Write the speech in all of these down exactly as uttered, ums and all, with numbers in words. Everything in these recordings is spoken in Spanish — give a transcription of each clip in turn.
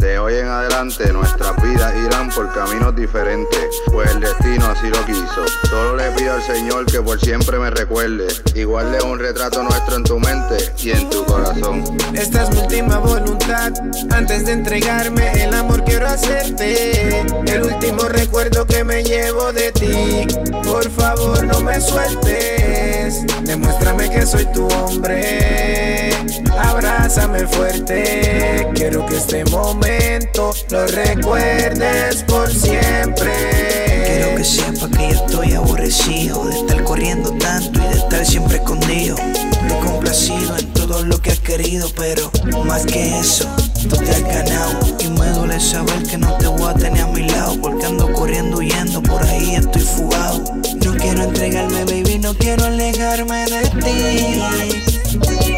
De hoy en adelante nuestras vidas irán por caminos diferentes, pues el destino así lo quiso. Solo le pido al Señor que por siempre me recuerde y guarde un retrato nuestro en tu mente y en tu corazón. Esta es mi última voluntad, antes de entregarme el amor quiero hacerte el último recuerdo que me llevo de ti. Por favor no me sueltes, demuéstrame que soy tu hombre, abrázame fuerte, quiero que este momento lo recuerdes por siempre. Quiero que sepa que yo estoy aborrecido de estar corriendo tanto y de estar siempre escondido. Te he complacido en todo lo que has querido, pero más que eso, tú te has ganado. Y me duele saber que no te voy a tener a mi lado, porque ando corriendo, huyendo, por ahí estoy fugado. No quiero entregarme, baby, no quiero alejarme de ti.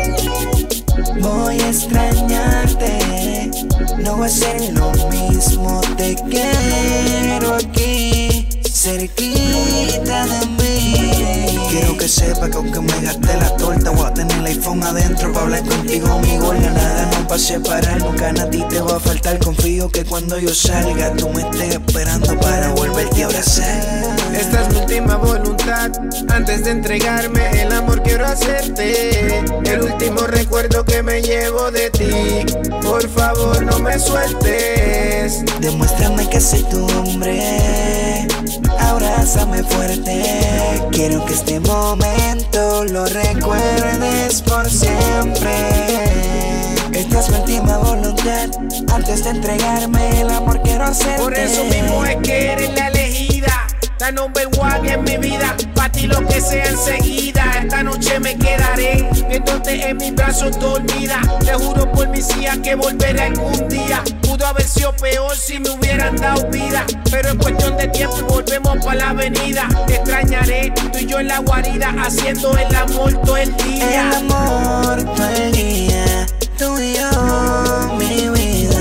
Voy a extrañarte, no va a ser lo mismo, te quiero aquí, cerquita de mí. Quiero que sepa que aunque me gasté la torta, voy a tener el iPhone adentro para hablar contigo, mi gorda. Nada nos va a separar, nunca a ti te va a faltar. Confío que cuando yo salga, tú me estés esperando para volverte a abrazar. Esta es mi última voluntad, antes de entregarme el amor quiero hacerte el último recuerdo que me llevo de ti. Por favor no me sueltes, demuéstrame que soy tu hombre, abrázame fuerte, quiero que este momento lo recuerdes por siempre. Esta es mi última voluntad, antes de entregarme el amor quiero hacerte. Por eso mismo es que eres la elegida, la number one en mi vida, pa' ti lo que sea enseguida. Esta noche me quedaré viéndote en mis brazos dormida. Te juro por mis hijas que volveré algún día. Pudo haber sido peor si me hubieran dado vida, pero es cuestión de tiempo y volvemos pa' la avenida. Te extrañaré, tú y yo en la guarida, haciendo el amor todo el día. El amor todo el día, tú y yo, mi vida.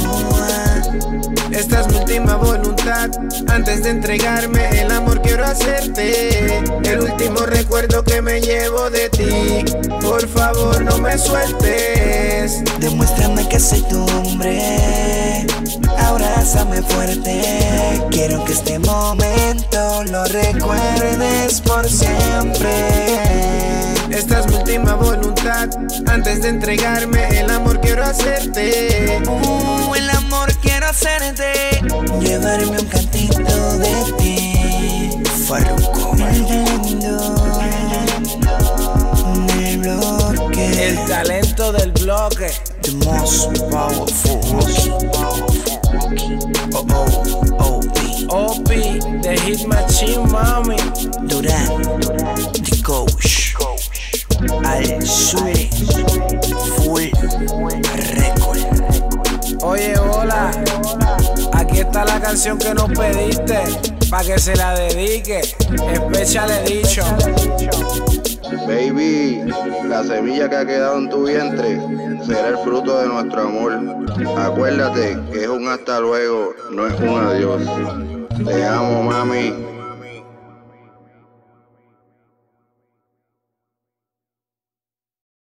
Esta es mi última voluntad, antes de entregarme el amor quiero hacerte el último recuerdo que me llevo de ti. Por favor no me sueltes, demuéstrame que soy tu hombre, abrázame fuerte, quiero que este momento lo recuerdes por siempre. Esta es mi última voluntad, antes de entregarme el amor quiero hacerte uh, el amor quiero hacerte, llevarme un cantito de ti. Farruko del bloque, el talento del bloque, the most powerful rookie. Oh oh, O P O P, The Hit Machine, mami. Durán, The Coach, Al Suri, Full Record. Oye, hola, aquí está la canción que nos pediste, pa' que se la dedique, Special Edition. Baby, la semilla que ha quedado en tu vientre será el fruto de nuestro amor. Acuérdate que es un hasta luego, no es un adiós. Te amo, mami.